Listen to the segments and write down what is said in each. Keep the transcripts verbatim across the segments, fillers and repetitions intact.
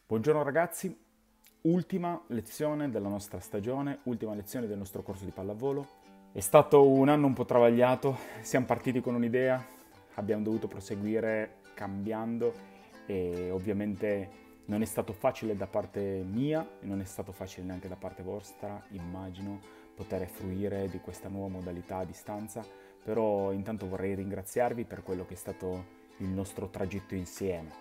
Buongiorno ragazzi, ultima lezione della nostra stagione, ultima lezione del nostro corso di pallavolo. È stato un anno un po' travagliato, siamo partiti con un'idea, abbiamo dovuto proseguire cambiando e ovviamente non è stato facile da parte mia e non è stato facile neanche da parte vostra, immagino, poter fruire di questa nuova modalità a distanza, però intanto vorrei ringraziarvi per quello che è stato il nostro tragitto insieme.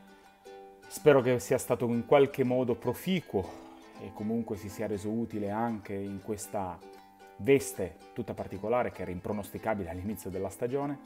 Spero che sia stato in qualche modo proficuo e comunque si sia reso utile anche in questa veste tutta particolare che era impronosticabile all'inizio della stagione.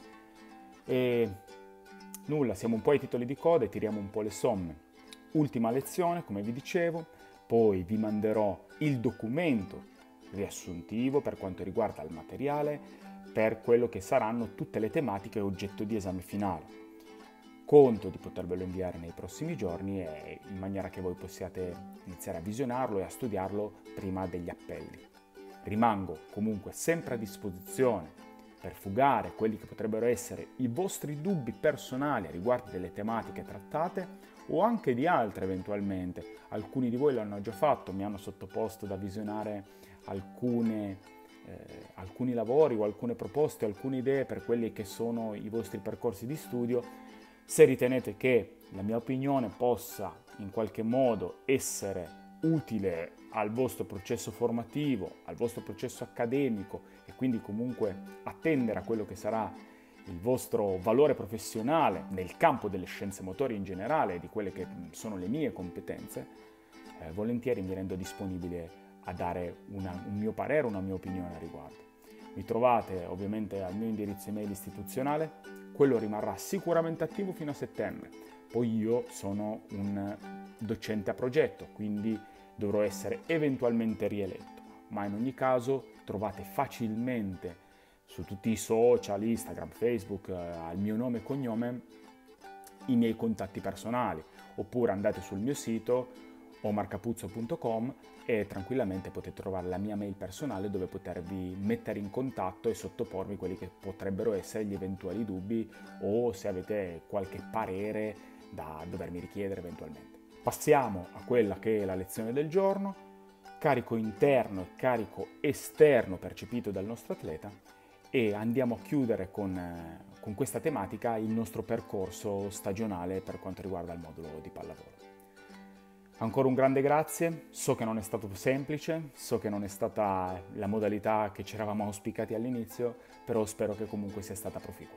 E nulla, siamo un po' ai titoli di coda e tiriamo un po' le somme. Ultima lezione, come vi dicevo, poi vi manderò il documento riassuntivo per quanto riguarda il materiale per quello che saranno tutte le tematiche oggetto di esame finale. Conto di potervelo inviare nei prossimi giorni e in maniera che voi possiate iniziare a visionarlo e a studiarlo prima degli appelli. Rimango comunque sempre a disposizione per fugare quelli che potrebbero essere i vostri dubbi personali a riguardo delle tematiche trattate o anche di altre eventualmente. Alcuni di voi l'hanno già fatto, mi hanno sottoposto da visionare alcune, eh, alcuni lavori o alcune proposte, alcune idee per quelli che sono i vostri percorsi di studio. Se ritenete che la mia opinione possa in qualche modo essere utile al vostro processo formativo, al vostro processo accademico e quindi comunque attendere a quello che sarà il vostro valore professionale nel campo delle scienze motorie in generale e di quelle che sono le mie competenze, eh, volentieri mi rendo disponibile a dare una, un mio parere, una mia opinione a riguardo. Mi trovate ovviamente al mio indirizzo email istituzionale, quello rimarrà sicuramente attivo fino a settembre. Poi io sono un docente a progetto, quindi dovrò essere eventualmente rieletto. Ma in ogni caso trovate facilmente su tutti i social, Instagram, Facebook, eh, al mio nome e cognome, i miei contatti personali. Oppure andate sul mio sito omar capuzzo punto com e tranquillamente potete trovare la mia mail personale dove potervi mettere in contatto e sottopormi quelli che potrebbero essere gli eventuali dubbi o se avete qualche parere da dovermi richiedere eventualmente. Passiamo a quella che è la lezione del giorno, carico interno e carico esterno percepito dal nostro atleta e andiamo a chiudere con, con questa tematica il nostro percorso stagionale per quanto riguarda il modulo di pallavolo. Ancora un grande grazie, so che non è stato semplice, so che non è stata la modalità che ci eravamo auspicati all'inizio, però spero che comunque sia stata proficua.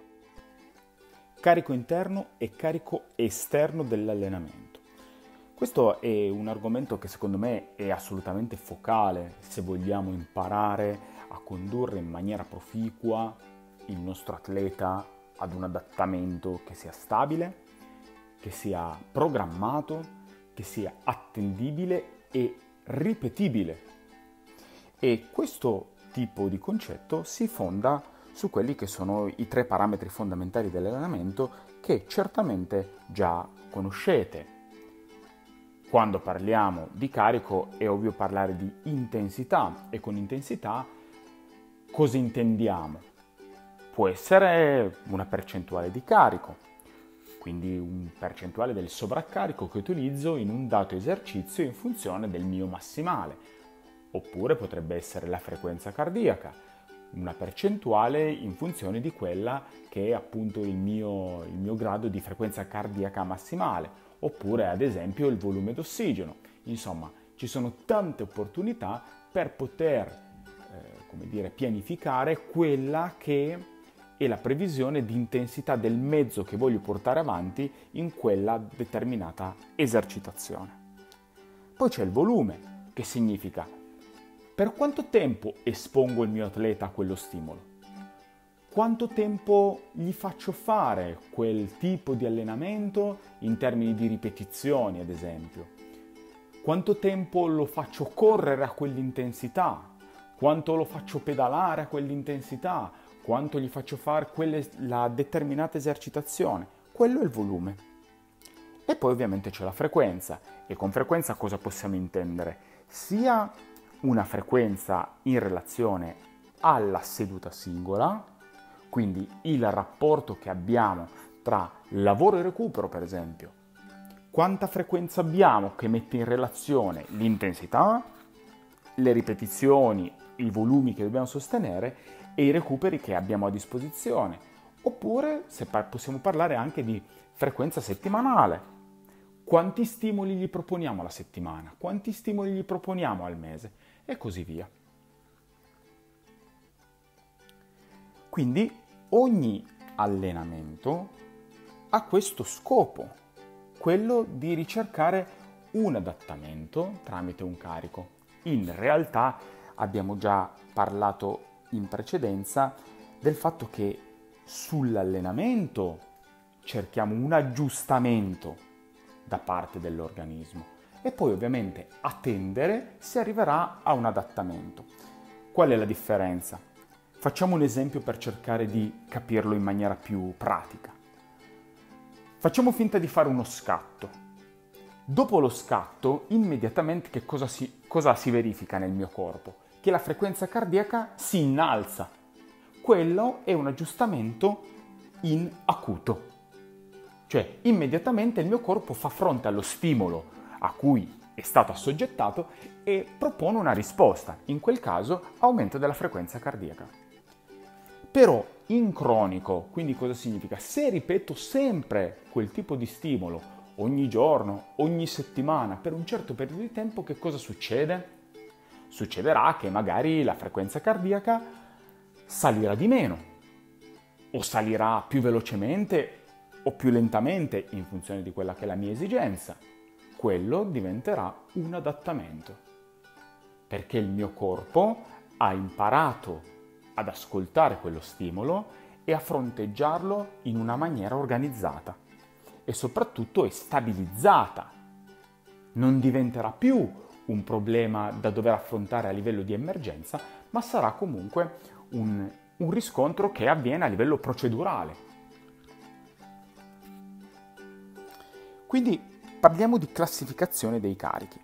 Carico interno e carico esterno dell'allenamento. Questo è un argomento che secondo me è assolutamente focale se vogliamo imparare a condurre in maniera proficua il nostro atleta ad un adattamento che sia stabile, che sia programmato, che sia attendibile e ripetibile. E questo tipo di concetto si fonda su quelli che sono i tre parametri fondamentali dell'allenamento che certamente già conoscete. Quando parliamo di carico è ovvio parlare di intensità e con intensità cosa intendiamo? Può essere una percentuale di carico, quindi un percentuale del sovraccarico che utilizzo in un dato esercizio in funzione del mio massimale, oppure potrebbe essere la frequenza cardiaca, una percentuale in funzione di quella che è appunto il mio, il mio grado di frequenza cardiaca massimale, oppure ad esempio il volume d'ossigeno. Insomma, ci sono tante opportunità per poter, eh, come dire, pianificare quella che e la previsione di intensità del mezzo che voglio portare avanti in quella determinata esercitazione. Poi c'è il volume, che significa per quanto tempo espongo il mio atleta a quello stimolo, quanto tempo gli faccio fare quel tipo di allenamento in termini di ripetizioni, ad esempio, quanto tempo lo faccio correre a quell'intensità, quanto lo faccio pedalare a quell'intensità, quanto gli faccio fare quelle, la determinata esercitazione. Quello è il volume. E poi ovviamente c'è la frequenza. E con frequenza cosa possiamo intendere? Sia una frequenza in relazione alla seduta singola, quindi il rapporto che abbiamo tra lavoro e recupero, per esempio, quanta frequenza abbiamo che mette in relazione l'intensità, le ripetizioni, i volumi che dobbiamo sostenere e i recuperi che abbiamo a disposizione. Oppure se par- possiamo parlare anche di frequenza settimanale. Quanti stimoli gli proponiamo alla settimana? Quanti stimoli gli proponiamo al mese? E così via. Quindi ogni allenamento ha questo scopo, quello di ricercare un adattamento tramite un carico. In realtà abbiamo già parlato in precedenza del fatto che sull'allenamento cerchiamo un aggiustamento da parte dell'organismo e poi ovviamente a tendere si arriverà a un adattamento. Qual è la differenza? Facciamo un esempio per cercare di capirlo in maniera più pratica. Facciamo finta di fare uno scatto. Dopo lo scatto, immediatamente che cosa si, cosa si verifica nel mio corpo? Che la frequenza cardiaca si innalza. Quello è un aggiustamento in acuto. Cioè, immediatamente il mio corpo fa fronte allo stimolo a cui è stato assoggettato e propone una risposta, in quel caso aumento della frequenza cardiaca. Però in cronico, quindi cosa significa? Se ripeto sempre quel tipo di stimolo ogni giorno, ogni settimana, per un certo periodo di tempo, che cosa succede? Succederà che magari la frequenza cardiaca salirà di meno, o salirà più velocemente o più lentamente in funzione di quella che è la mia esigenza. Quello diventerà un adattamento, perché il mio corpo ha imparato ad ascoltare quello stimolo e a fronteggiarlo in una maniera organizzata e soprattutto è stabilizzata. Non diventerà più un problema da dover affrontare a livello di emergenza, ma sarà comunque un, un riscontro che avviene a livello procedurale. Quindi parliamo di classificazione dei carichi.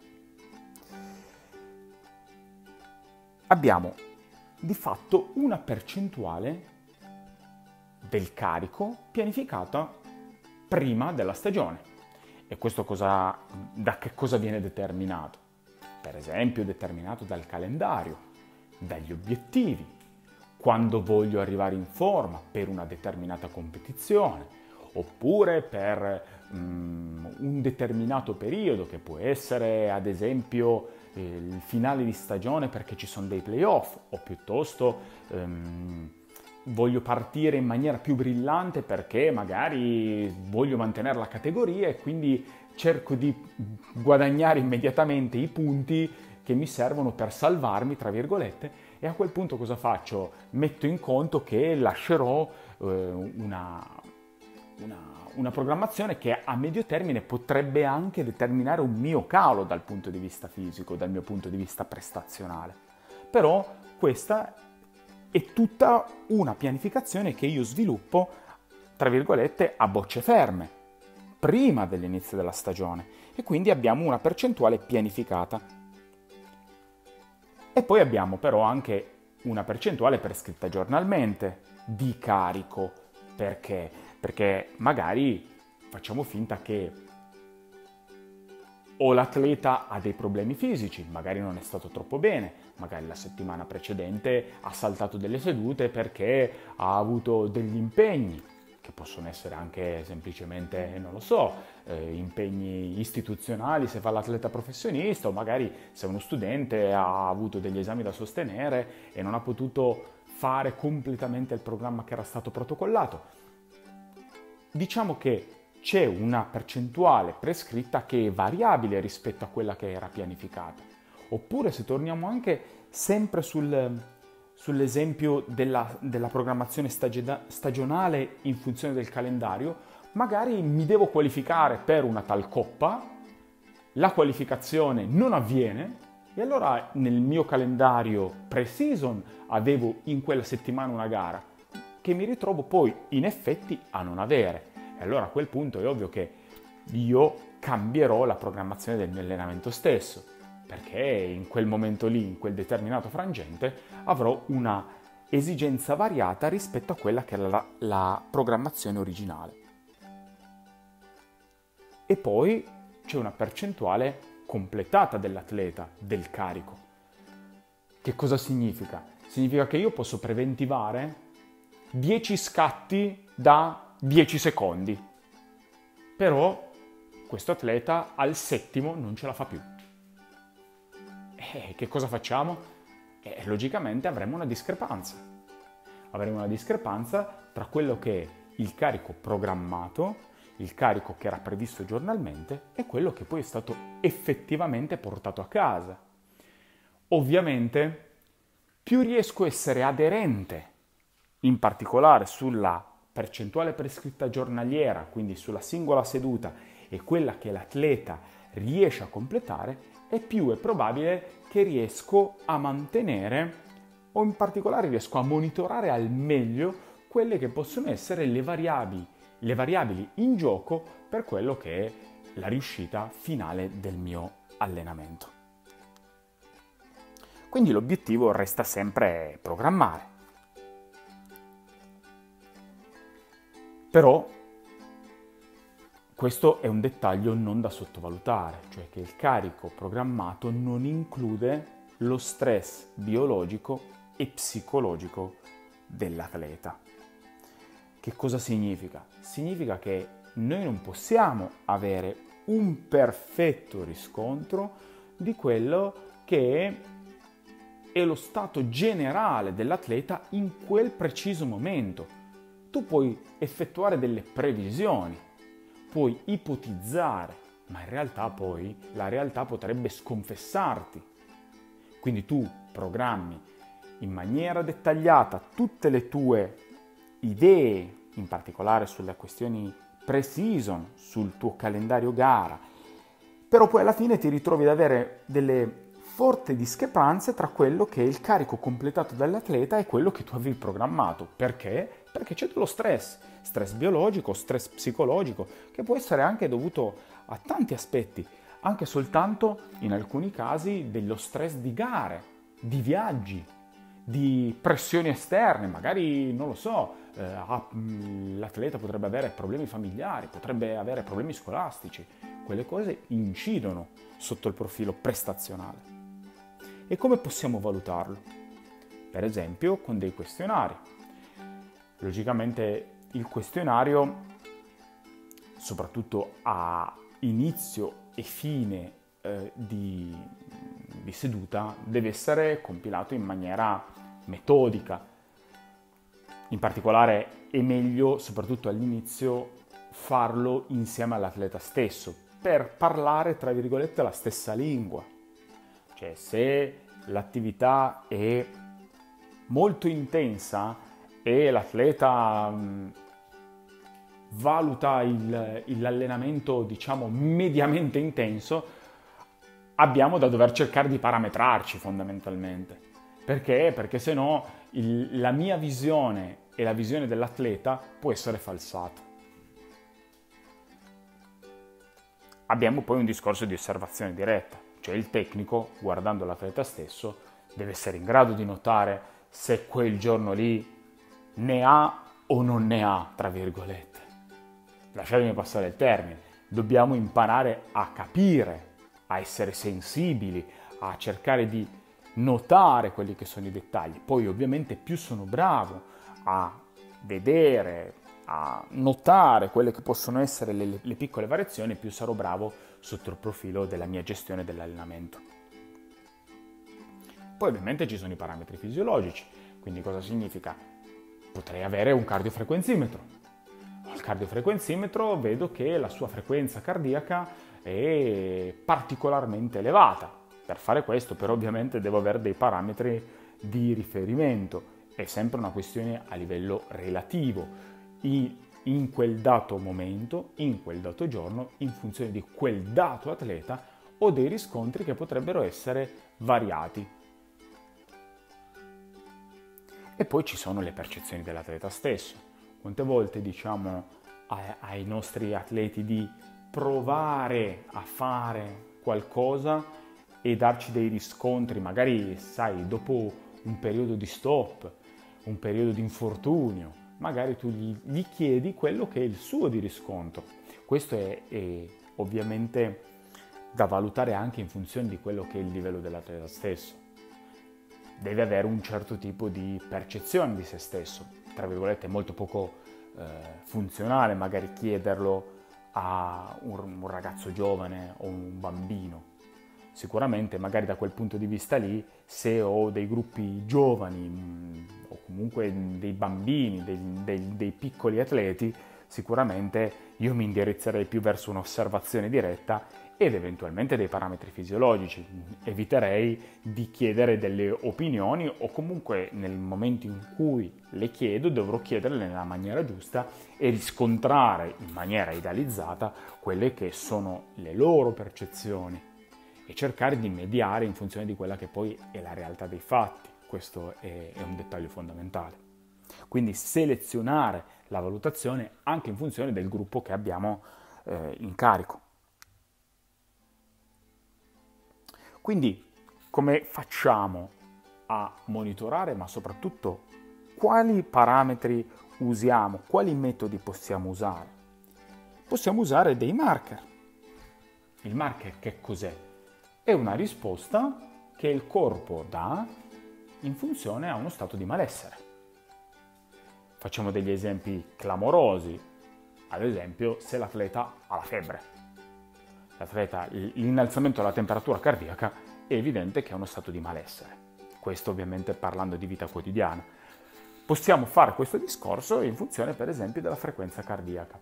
Abbiamo di fatto una percentuale del carico pianificata prima della stagione. E questo cosa, da che cosa viene determinato? Per esempio determinato dal calendario, dagli obiettivi, quando voglio arrivare in forma per una determinata competizione, oppure per um, un determinato periodo che può essere ad esempio eh, il finale di stagione perché ci sono dei playoff, o piuttosto um, voglio partire in maniera più brillante perché magari voglio mantenere la categoria e quindi cerco di guadagnare immediatamente i punti che mi servono per salvarmi, tra virgolette, e a quel punto cosa faccio? Metto in conto che lascerò eh, una, una, una programmazione che a medio termine potrebbe anche determinare un mio calo dal punto di vista fisico, dal mio punto di vista prestazionale. Però questa è tutta una pianificazione che io sviluppo, tra virgolette, a bocce ferme, prima dell'inizio della stagione, e quindi abbiamo una percentuale pianificata. E poi abbiamo però anche una percentuale prescritta giornalmente di carico. Perché? Perché magari facciamo finta che o l'atleta ha dei problemi fisici, magari non è stato troppo bene, magari la settimana precedente ha saltato delle sedute perché ha avuto degli impegni, che possono essere anche semplicemente, non lo so, eh, impegni istituzionali se fa l'atleta professionista, o magari se uno studente ha avuto degli esami da sostenere e non ha potuto fare completamente il programma che era stato protocollato. Diciamo che c'è una percentuale prescritta che è variabile rispetto a quella che era pianificata. Oppure se torniamo anche sempre sul, sull'esempio della, della programmazione stagio- stagionale in funzione del calendario, magari mi devo qualificare per una tal coppa, la qualificazione non avviene e allora nel mio calendario pre-season avevo in quella settimana una gara che mi ritrovo poi in effetti a non avere. E allora a quel punto è ovvio che io cambierò la programmazione del mio allenamento stesso, perché in quel momento lì, in quel determinato frangente, avrò una esigenza variata rispetto a quella che era la, la programmazione originale. E poi c'è una percentuale completata dell'atleta, del carico. Che cosa significa? Significa che io posso preventivare dieci scatti da dieci secondi, però questo atleta al settimo non ce la fa più. E che cosa facciamo? Eh, logicamente avremo una discrepanza. Avremo una discrepanza tra quello che è il carico programmato, il carico che era previsto giornalmente e quello che poi è stato effettivamente portato a casa. Ovviamente, più riesco a essere aderente, in particolare sulla percentuale prescritta giornaliera, quindi sulla singola seduta e quella che l'atleta riesce a completare, e più è probabile che riesco a mantenere o in particolare riesco a monitorare al meglio quelle che possono essere le variabili, le variabili in gioco per quello che è la riuscita finale del mio allenamento. Quindi l'obiettivo resta sempre programmare. Però questo è un dettaglio non da sottovalutare, cioè che il carico programmato non include lo stress biologico e psicologico dell'atleta. Che cosa significa? Significa che noi non possiamo avere un perfetto riscontro di quello che è lo stato generale dell'atleta in quel preciso momento. Tu puoi effettuare delle previsioni, puoi ipotizzare, ma in realtà poi la realtà potrebbe sconfessarti. Quindi tu programmi in maniera dettagliata tutte le tue idee, in particolare sulle questioni pre-season, sul tuo calendario gara, però poi alla fine ti ritrovi ad avere delle forti discrepanze tra quello che è il carico completato dall'atleta e quello che tu avevi programmato. Perché? Perché c'è dello stress, stress biologico, stress psicologico, che può essere anche dovuto a tanti aspetti, anche soltanto in alcuni casi dello stress di gare, di viaggi, di pressioni esterne, magari non lo so, eh, l'atleta potrebbe avere problemi familiari, potrebbe avere problemi scolastici, quelle cose incidono sotto il profilo prestazionale. E come possiamo valutarlo? Per esempio con dei questionari. Logicamente il questionario, soprattutto a inizio e fine eh, di, di seduta, deve essere compilato in maniera metodica. In particolare è meglio, soprattutto all'inizio, farlo insieme all'atleta stesso, per parlare, tra virgolette, la stessa lingua. Cioè, se l'attività è molto intensa e l'atleta mh, valuta il, l'allenamento, diciamo, mediamente intenso, abbiamo da dover cercare di parametrarci fondamentalmente. Perché? Perché se no il, la mia visione e la visione dell'atleta può essere falsata. Abbiamo poi un discorso di osservazione diretta, cioè il tecnico, guardando l'atleta stesso, deve essere in grado di notare se quel giorno lì ne ha o non ne ha, tra virgolette. Lasciatemi passare il termine. Dobbiamo imparare a capire, a essere sensibili, a cercare di notare quelli che sono i dettagli. Poi ovviamente più sono bravo a vedere, a notare quelle che possono essere le, le piccole variazioni, più sarò bravo sotto il profilo della mia gestione dell'allenamento. Poi ovviamente ci sono i parametri fisiologici, quindi cosa significa? Potrei avere un cardiofrequenzimetro. Al cardiofrequenzimetro vedo che la sua frequenza cardiaca è particolarmente elevata. Per fare questo però ovviamente devo avere dei parametri di riferimento, è sempre una questione a livello relativo. In quel dato momento, in quel dato giorno, in funzione di quel dato atleta, ho dei riscontri che potrebbero essere variati. E poi ci sono le percezioni dell'atleta stesso. Quante volte diciamo ai nostri atleti di provare a fare qualcosa e darci dei riscontri, magari sai, dopo un periodo di stop, un periodo di infortunio, magari tu gli, gli chiedi quello che è il suo di riscontro. Questo è, è ovviamente da valutare anche in funzione di quello che è il livello dell'atleta stesso. Deve avere un certo tipo di percezione di se stesso, tra virgolette è molto poco eh, funzionale magari chiederlo a un, un ragazzo giovane o un bambino. Sicuramente magari da quel punto di vista lì, se ho dei gruppi giovani mh, o comunque dei bambini, dei, dei, dei piccoli atleti, sicuramente io mi indirizzerei più verso un'osservazione diretta ed eventualmente dei parametri fisiologici. Eviterei di chiedere delle opinioni o comunque nel momento in cui le chiedo dovrò chiederle nella maniera giusta e riscontrare in maniera idealizzata quelle che sono le loro percezioni e cercare di mediare in funzione di quella che poi è la realtà dei fatti. Questo è, è un dettaglio fondamentale. Quindi selezionare la valutazione anche in funzione del gruppo che abbiamo eh, in carico. Quindi come facciamo a monitorare, ma soprattutto quali parametri usiamo, quali metodi possiamo usare? Possiamo usare dei marker. Il marker che cos'è? È una risposta che il corpo dà in funzione a uno stato di malessere. Facciamo degli esempi clamorosi, ad esempio se l'atleta ha la febbre. L'atleta, l'innalzamento della temperatura cardiaca è evidente che è uno stato di malessere. Questo ovviamente parlando di vita quotidiana. Possiamo fare questo discorso in funzione per esempio della frequenza cardiaca.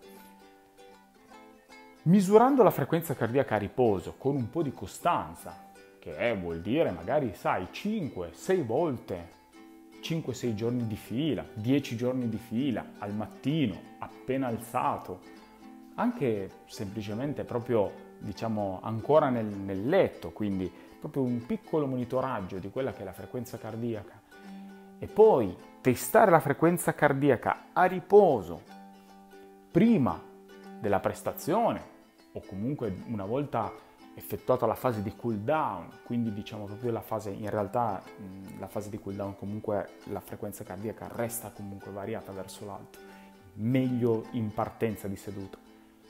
Misurando la frequenza cardiaca a riposo con un po' di costanza, che è, vuol dire magari, sai, cinque sei volte, cinque sei giorni di fila, dieci giorni di fila, al mattino, appena alzato, anche semplicemente proprio, diciamo, ancora nel, nel letto, quindi proprio un piccolo monitoraggio di quella che è la frequenza cardiaca, e poi testare la frequenza cardiaca a riposo prima della prestazione, o comunque una volta effettuata la fase di cool down, quindi diciamo proprio la fase, in realtà la fase di cool down comunque la frequenza cardiaca resta comunque variata verso l'alto, meglio in partenza di seduta.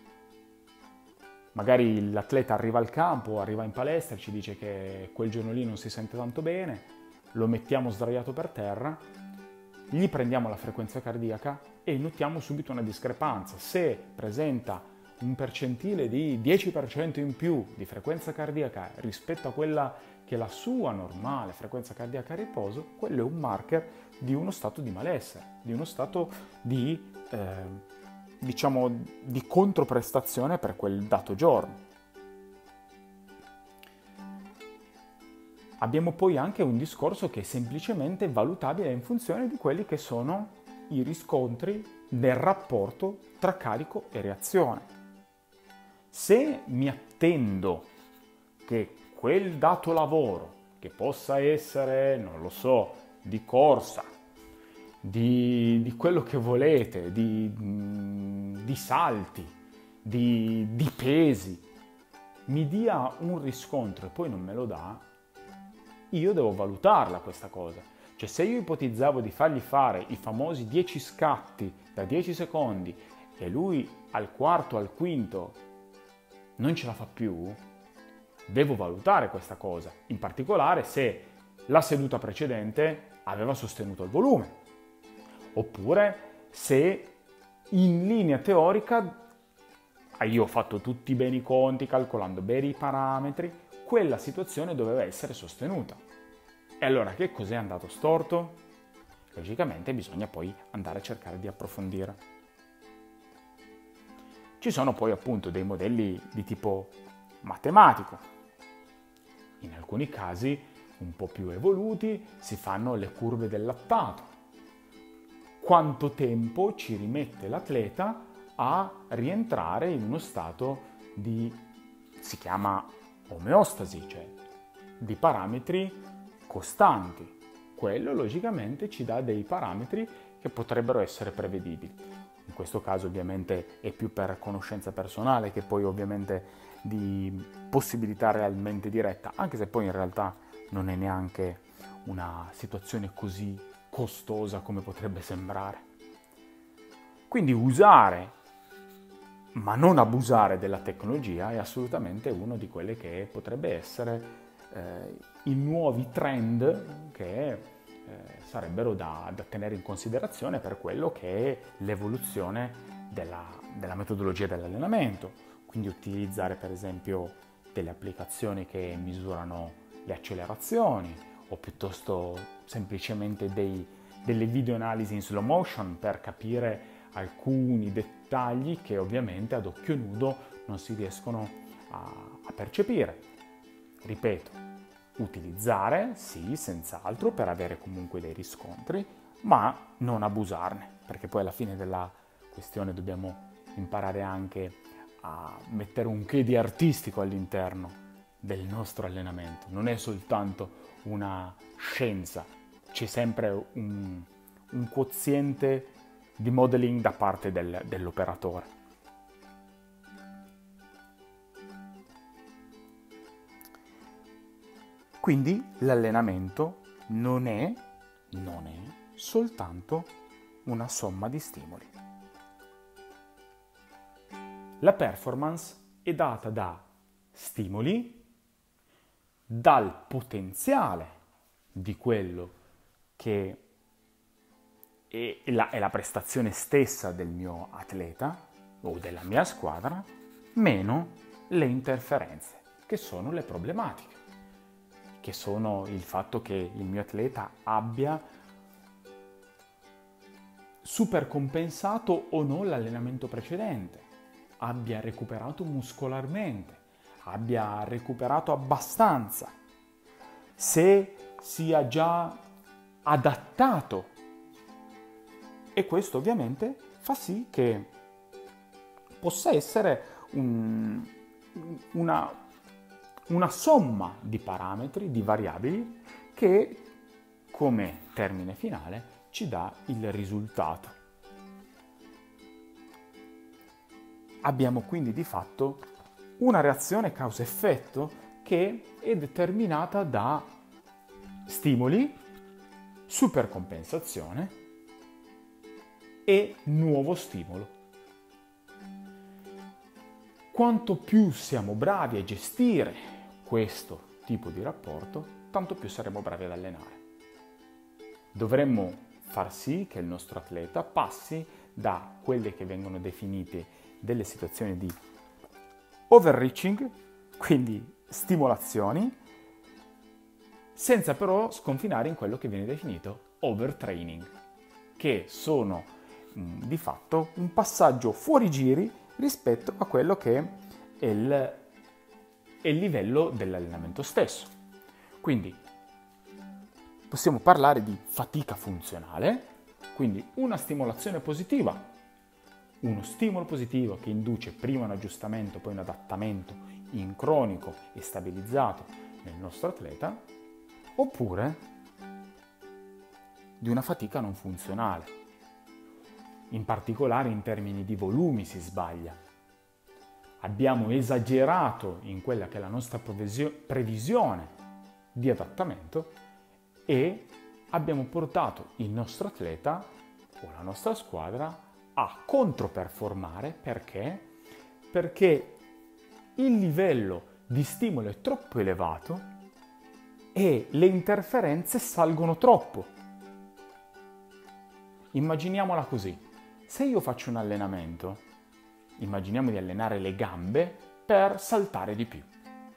Magari l'atleta arriva al campo, arriva in palestra e ci dice che quel giorno lì non si sente tanto bene, lo mettiamo sdraiato per terra, gli prendiamo la frequenza cardiaca e notiamo subito una discrepanza. Se presenta un percentile di dieci per cento in più di frequenza cardiaca rispetto a quella che è la sua normale frequenza cardiaca a riposo, quello è un marker di uno stato di malessere, di uno stato di, eh, diciamo, di controprestazione per quel dato giorno. Abbiamo poi anche un discorso che è semplicemente valutabile in funzione di quelli che sono i riscontri del rapporto tra carico e reazione. Se mi attendo che quel dato lavoro, che possa essere, non lo so, di corsa, di, di quello che volete, di, di salti, di, di pesi, mi dia un riscontro e poi non me lo dà, io devo valutarla questa cosa. Cioè se io ipotizzavo di fargli fare i famosi dieci scatti da dieci secondi e lui al quarto, al quinto non ce la fa più, devo valutare questa cosa, in particolare se la seduta precedente aveva sostenuto il volume, oppure se in linea teorica io ho fatto tutti bene i conti, calcolando bene i parametri, quella situazione doveva essere sostenuta. E allora che cos'è andato storto? Logicamente bisogna poi andare a cercare di approfondire. Ci sono poi appunto dei modelli di tipo matematico. In alcuni casi un po' più evoluti si fanno le curve del lattato. Quanto tempo ci rimette l'atleta a rientrare in uno stato di, si chiama omeostasi, cioè di parametri costanti. Quello logicamente ci dà dei parametri che potrebbero essere prevedibili. In questo caso ovviamente è più per conoscenza personale che poi ovviamente di possibilità realmente diretta, anche se poi in realtà non è neanche una situazione così costosa come potrebbe sembrare. Quindi usare ma non abusare della tecnologia è assolutamente uno di quelle che potrebbe essere eh, i nuovi trend che eh, sarebbero da, da tenere in considerazione per quello che è l'evoluzione della, della metodologia dell'allenamento. Quindi utilizzare per esempio delle applicazioni che misurano le accelerazioni o piuttosto semplicemente dei, delle videoanalisi in slow motion per capire alcuni dettagli che ovviamente ad occhio nudo non si riescono a, a percepire. Ripeto, utilizzare sì, senz'altro, per avere comunque dei riscontri, ma non abusarne, perché poi alla fine della questione dobbiamo imparare anche a mettere un che di artistico all'interno del nostro allenamento. Non è soltanto una scienza, c'è sempre un, un quoziente di modeling da parte del, dell'operatore. Quindi l'allenamento non è, non è soltanto una somma di stimoli. La performance è data da stimoli, dal potenziale di quello che è la, è la prestazione stessa del mio atleta o della mia squadra, meno le interferenze, che sono le problematiche, che sono il fatto che il mio atleta abbia supercompensato o no l'allenamento precedente, abbia recuperato muscolarmente, abbia recuperato abbastanza, se sia già adattato. E questo ovviamente fa sì che possa essere un, una, una somma di parametri, di variabili, che come termine finale ci dà il risultato. Abbiamo quindi di fatto una reazione causa-effetto che è determinata da stimoli, supercompensazione e nuovo stimolo. Quanto più siamo bravi a gestire questo tipo di rapporto, tanto più saremo bravi ad allenare. Dovremmo far sì che il nostro atleta passi da quelle che vengono definite delle situazioni di overreaching, quindi stimolazioni, senza però sconfinare in quello che viene definito overtraining, che sono mh, di fatto un passaggio fuori giri rispetto a quello che è il, è il livello dell'allenamento stesso. Quindi possiamo parlare di fatica funzionale, quindi una stimolazione positiva, uno stimolo positivo che induce prima un aggiustamento, poi un adattamento in cronico e stabilizzato nel nostro atleta, oppure di una fatica non funzionale. In particolare in termini di volumi si sbaglia. Abbiamo esagerato in quella che è la nostra previsione di adattamento e abbiamo portato il nostro atleta o la nostra squadra a controperformare. Perché? Perché il livello di stimolo è troppo elevato e le interferenze salgono troppo. Immaginiamola così: se io faccio un allenamento, immaginiamo di allenare le gambe per saltare di più.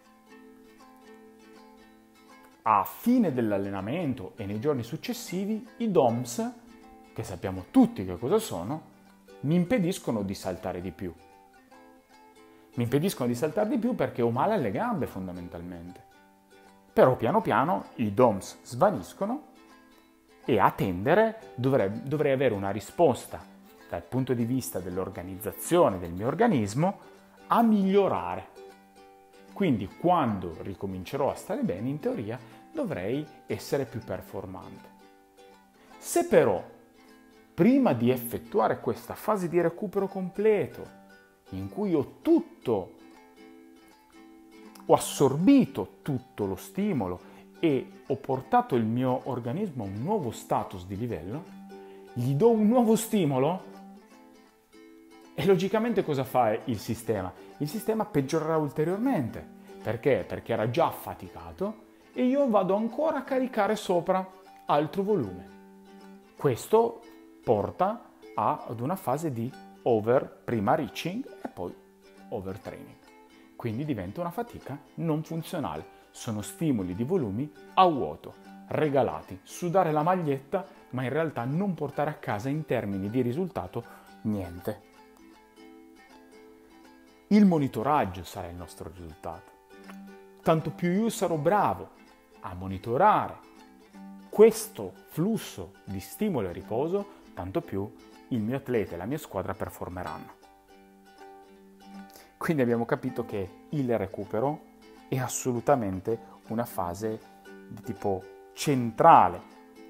A fine dell'allenamento e nei giorni successivi i D O M S, che sappiamo tutti che cosa sono, mi impediscono di saltare di più. Mi impediscono di saltare di più perché ho male alle gambe fondamentalmente. Però piano piano i D O M S svaniscono e a tendere dovrei, dovrei avere una risposta dal punto di vista dell'organizzazione del mio organismo a migliorare. Quindi quando ricomincerò a stare bene, in teoria dovrei essere più performante. Se però prima di effettuare questa fase di recupero completo, in cui ho tutto, ho assorbito tutto lo stimolo e ho portato il mio organismo a un nuovo status di livello, gli do un nuovo stimolo E logicamente cosa fa il sistema? Il sistema peggiorerà ulteriormente. Perché? Perché era già affaticato e io vado ancora a caricare sopra altro volume. Questo porta ad una fase di over, prima reaching e poi overtraining. Quindi diventa una fatica non funzionale. Sono stimoli di volumi a vuoto, regalati, sudare la maglietta, ma in realtà non portare a casa in termini di risultato niente. Il monitoraggio sarà il nostro risultato. Tanto più io sarò bravo a monitorare questo flusso di stimolo e riposo, tanto più il mio atleta e la mia squadra performeranno. Quindi abbiamo capito che il recupero è assolutamente una fase di tipo centrale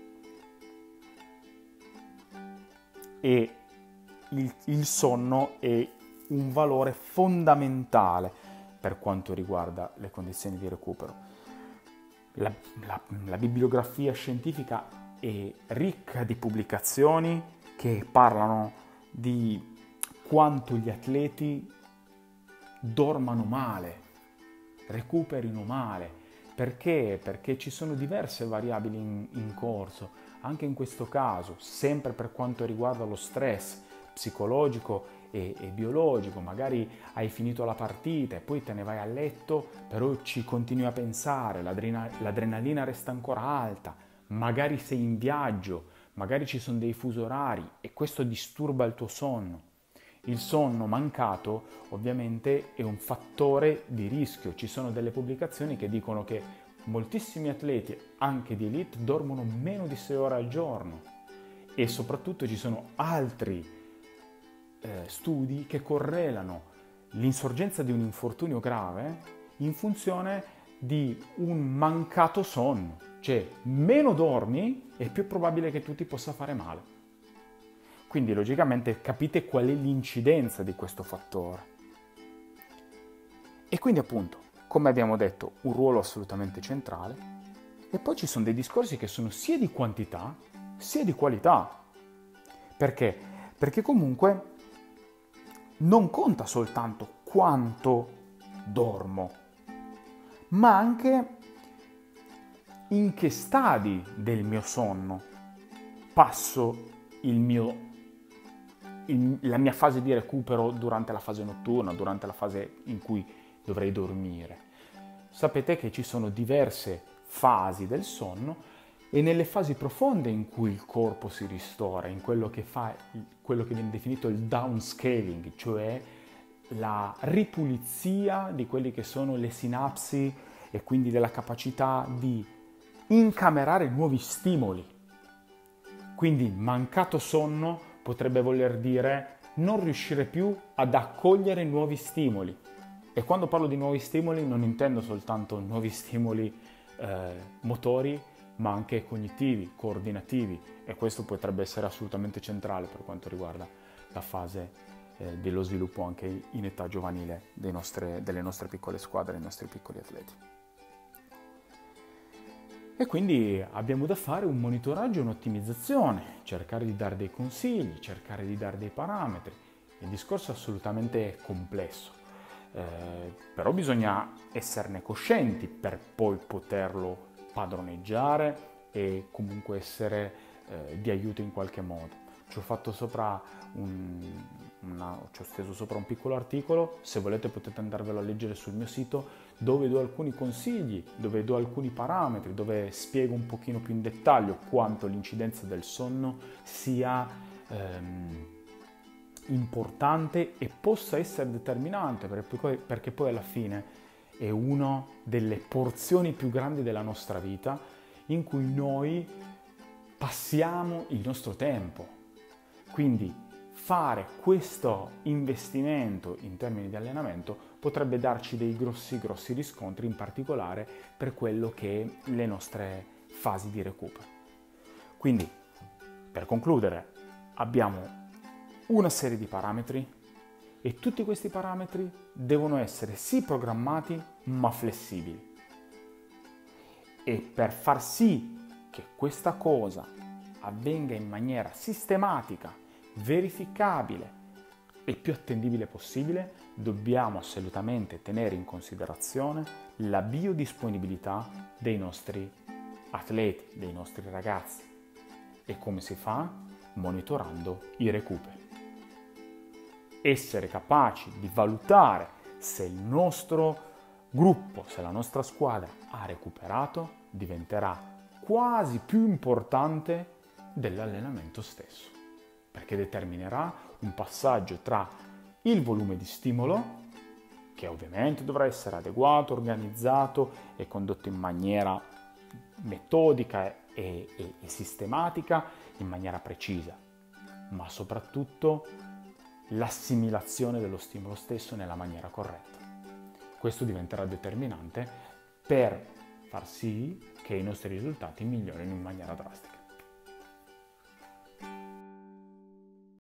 e il, il sonno è un valore fondamentale per quanto riguarda le condizioni di recupero. La, la, la bibliografia scientifica è ricca di pubblicazioni che parlano di quanto gli atleti dormano male, recuperino male. Perché? Perché ci sono diverse variabili in, in corso. Anche in questo caso, sempre per quanto riguarda lo stress psicologico e, e biologico, magari hai finito la partita e poi te ne vai a letto, però ci continui a pensare, l'adrena, l'adrenalina resta ancora alta, magari sei in viaggio, magari ci sono dei fusi orari e questo disturba il tuo sonno. Il sonno mancato ovviamente è un fattore di rischio. Ci sono delle pubblicazioni che dicono che moltissimi atleti, anche di elite, dormono meno di sei ore al giorno e soprattutto ci sono altri eh, studi che correlano l'insorgenza di un infortunio grave in funzione di un mancato sonno. Cioè, meno dormi è più probabile che tu ti possa fare male. Quindi logicamente capite qual è l'incidenza di questo fattore. E quindi appunto, come abbiamo detto, un ruolo assolutamente centrale. E poi ci sono dei discorsi che sono sia di quantità sia di qualità. Perché? Perché comunque non conta soltanto quanto dormo, ma anche in che stadi del mio sonno passo il mio la mia fase di recupero durante la fase notturna, durante la fase in cui dovrei dormire. Sapete che ci sono diverse fasi del sonno e nelle fasi profonde in cui il corpo si ristora, in quello che fa quello che viene definito il downscaling, cioè la ripulizia di quelli che sono le sinapsi e quindi della capacità di incamerare nuovi stimoli. Quindi mancato sonno potrebbe voler dire non riuscire più ad accogliere nuovi stimoli. E quando parlo di nuovi stimoli non intendo soltanto nuovi stimoli eh, motori, ma anche cognitivi, coordinativi. E questo potrebbe essere assolutamente centrale per quanto riguarda la fase eh, dello sviluppo anche in età giovanile dei nostre, delle nostre piccole squadre, dei nostri piccoli atleti. E quindi abbiamo da fare un monitoraggio e un'ottimizzazione, cercare di dare dei consigli, cercare di dare dei parametri. Il discorso è assolutamente complesso, eh, però bisogna esserne coscienti per poi poterlo padroneggiare e comunque essere eh, di aiuto in qualche modo. Ci ho fatto sopra un, una, ci ho steso sopra un piccolo articolo, se volete potete andarvelo a leggere sul mio sito, dove do alcuni consigli, dove do alcuni parametri, dove spiego un pochino più in dettaglio quanto l'incidenza del sonno sia ehm, importante e possa essere determinante, perché poi, perché poi alla fine è una delle porzioni più grandi della nostra vita in cui noi passiamo il nostro tempo. Quindi fare questo investimento in termini di allenamento potrebbe darci dei grossi grossi riscontri, in particolare per quello che è le nostre fasi di recupero. Quindi, per concludere, abbiamo una serie di parametri e tutti questi parametri devono essere sì programmati ma flessibili. E per far sì che questa cosa avvenga in maniera sistematica, verificabile il più attendibile possibile, dobbiamo assolutamente tenere in considerazione la biodisponibilità dei nostri atleti, dei nostri ragazzi. E come si fa? Monitorando i recuperi. Essere capaci di valutare se il nostro gruppo, se la nostra squadra ha recuperato, diventerà quasi più importante dell'allenamento stesso, perché determinerà un passaggio tra il volume di stimolo, che ovviamente dovrà essere adeguato, organizzato e condotto in maniera metodica e, e, e sistematica, in maniera precisa, ma soprattutto l'assimilazione dello stimolo stesso nella maniera corretta. Questo diventerà determinante per far sì che i nostri risultati migliorino in maniera drastica.